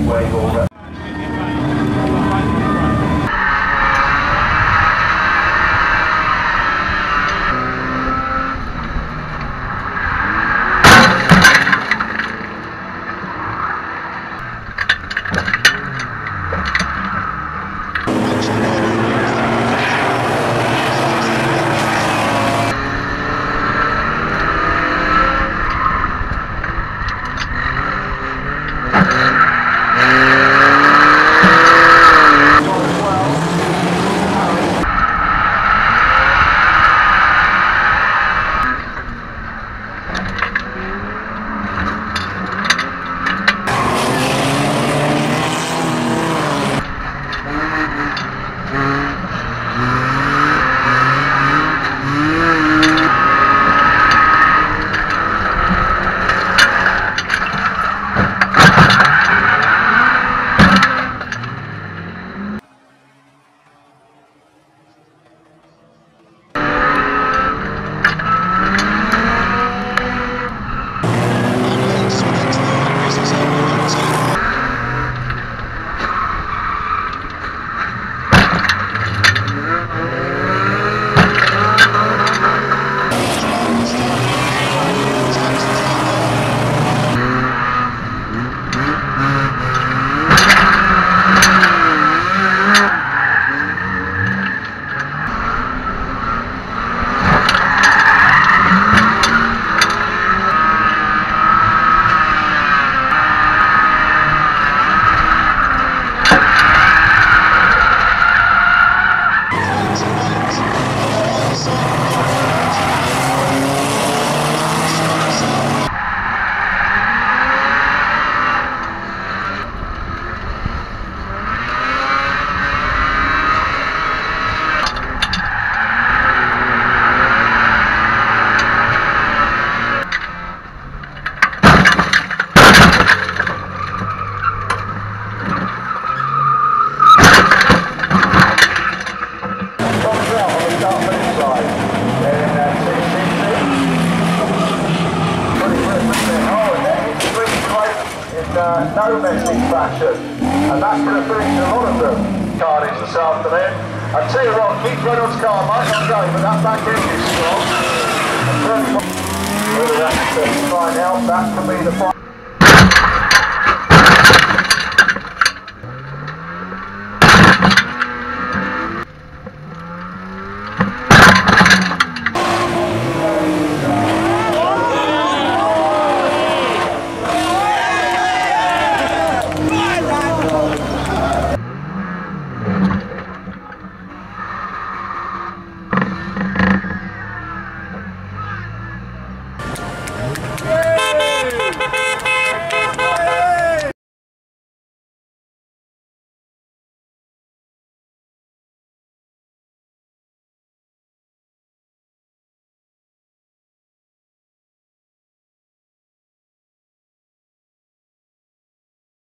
wave over. No messing fashion, and that's going to finish a lot of them carnage this afternoon. I tell you what, Keith Reynolds' car might not go, but that back end is strong. Whether that's to try and help, that could be the fight.